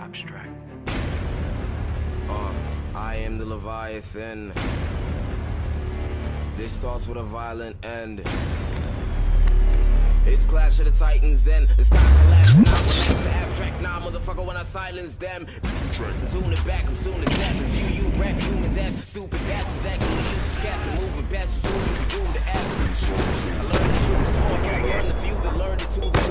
abstract. I am the Leviathan. This starts with a violent end. It's Clash of the Titans then. The sky collapse now. Relax the abstract now, motherfucker, when I silence them. Tune it back, I'm soon as that. Review you rap humans as stupid bastards. Actually useless cats and moving past the truth. You doomed to act. I learned the truth is false. I learned the few that learned it too.